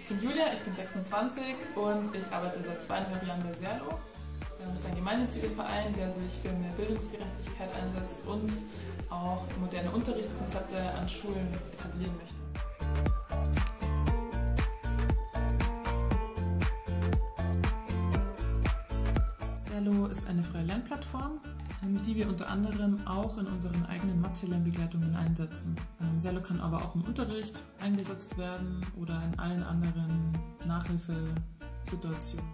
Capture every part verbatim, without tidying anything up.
Ich bin Julia, ich bin sechsundzwanzig und ich arbeite seit zweieinhalb Jahren bei Serlo. Das ist ein gemeinnütziger Verein, der sich für mehr Bildungsgerechtigkeit einsetzt und auch moderne Unterrichtskonzepte an Schulen etablieren möchte. Serlo ist eine freie Lernplattform, die wir unter anderem auch in unseren eigenen Mathe-Lernbegleitungen einsetzen. Serlo kann aber auch im Unterricht eingesetzt werden oder in allen anderen Nachhilfesituationen.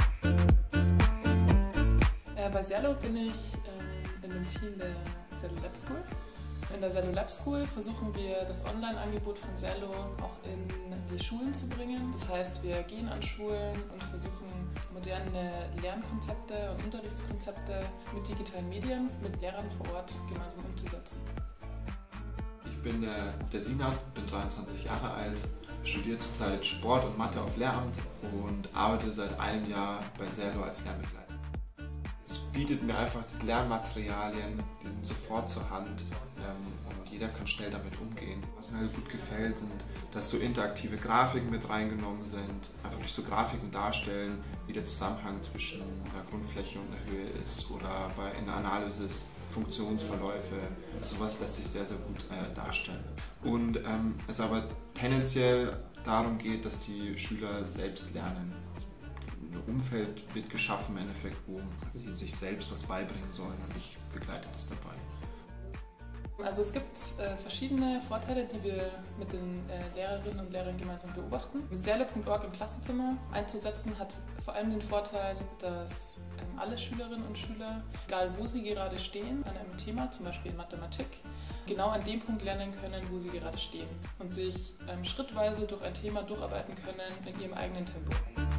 Äh, bei Serlo bin ich äh, in dem Team der Serlo Lab School. In der Serlo Lab School versuchen wir, das Online-Angebot von Serlo auch in die Schulen zu bringen. Das heißt, wir gehen an Schulen und versuchen, moderne Lernkonzepte und Unterrichtskonzepte mit digitalen Medien, mit Lehrern vor Ort gemeinsam umzusetzen. Ich bin äh, der Sinat, bin dreiundzwanzig Jahre alt, studiere zurzeit Sport und Mathe auf Lehramt und arbeite seit einem Jahr bei Serlo als Lernbegleiter. Es bietet mir einfach die Lernmaterialien, die sind sofort zur Hand ähm, und jeder kann schnell damit umgehen. Was mir halt gut gefällt, sind, dass so interaktive Grafiken mit reingenommen sind, einfach durch so Grafiken darstellen, wie der Zusammenhang zwischen der Grundfläche und der Höhe ist oder bei in der Analysis Funktionsverläufe. Sowas lässt sich sehr, sehr gut äh, darstellen. Und ähm, es aber tendenziell darum geht, dass die Schüler selbst lernen. Ein Umfeld wird geschaffen im Endeffekt, wo sie sich selbst was beibringen sollen und ich begleite das dabei. Also es gibt äh, verschiedene Vorteile, die wir mit den äh, Lehrerinnen und Lehrern gemeinsam beobachten. Serlo punkt org im Klassenzimmer einzusetzen hat vor allem den Vorteil, dass ähm, alle Schülerinnen und Schüler, egal wo sie gerade stehen, an einem Thema, zum Beispiel in Mathematik, genau an dem Punkt lernen können, wo sie gerade stehen und sich ähm, schrittweise durch ein Thema durcharbeiten können in ihrem eigenen Tempo.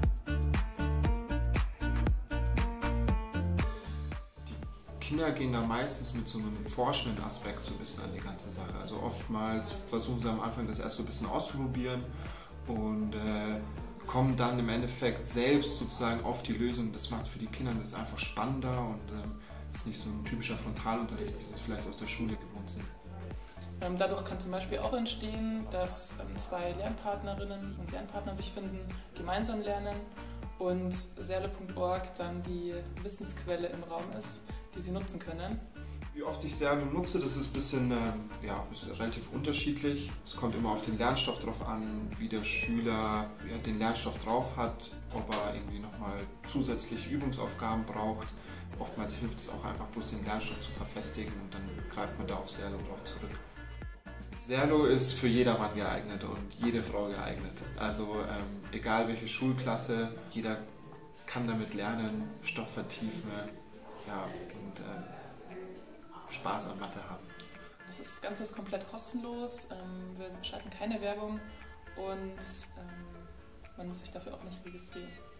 Kinder gehen da meistens mit so einem forschenden Aspekt so ein bisschen an die ganze Sache. Also oftmals versuchen sie am Anfang das erst so ein bisschen auszuprobieren und äh, kommen dann im Endeffekt selbst sozusagen auf die Lösung. Das macht für die Kinder das einfach spannender und ähm, ist nicht so ein typischer Frontalunterricht, wie sie es vielleicht aus der Schule gewohnt sind. Dadurch kann zum Beispiel auch entstehen, dass zwei Lernpartnerinnen und Lernpartner sich finden, gemeinsam lernen und Serlo punkt org dann die Wissensquelle im Raum ist, die sie nutzen können. Wie oft ich Serlo nutze, das ist ein bisschen, äh, ja, ist relativ unterschiedlich. Es kommt immer auf den Lernstoff drauf an, wie der Schüler ja, den Lernstoff drauf hat, ob er irgendwie nochmal zusätzliche Übungsaufgaben braucht. Oftmals hilft es auch einfach bloß den Lernstoff zu verfestigen und dann greift man da auf Serlo drauf zurück. Serlo ist für jedermann geeignet und jede Frau geeignet. Also ähm, egal welche Schulklasse, jeder kann damit lernen, Stoff vertiefen, ja, und äh, Spaß an Mathe haben. Das Ganze ist komplett kostenlos, ähm, wir schalten keine Werbung und ähm, man muss sich dafür auch nicht registrieren.